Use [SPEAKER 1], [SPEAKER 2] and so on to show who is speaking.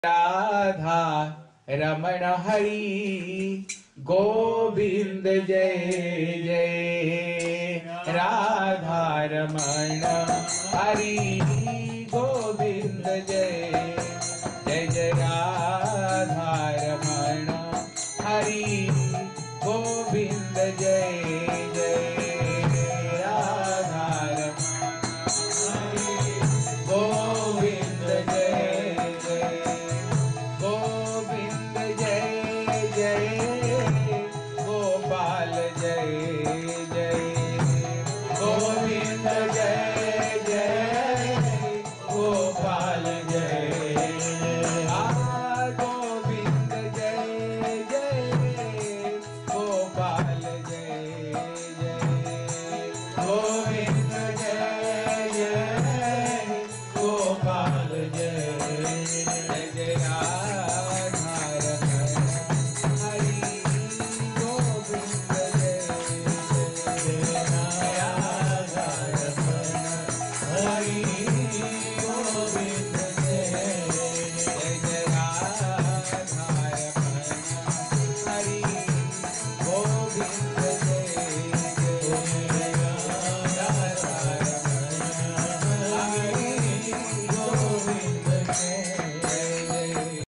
[SPEAKER 1] राधा रमण हरि गोविंद जय जय। राधा रमण हरि गोविंद जय जय जय। राधा रमण हरि गोविंद जय जय। राधा रमण गोविंद जय जय। गोविंद जय जय गोपाल जय जय। गोविंद जय जय गोपाल जय जय। गोविंद जय जय गोपाल जय जय। गोविंद जय जय गोपाल जय जय।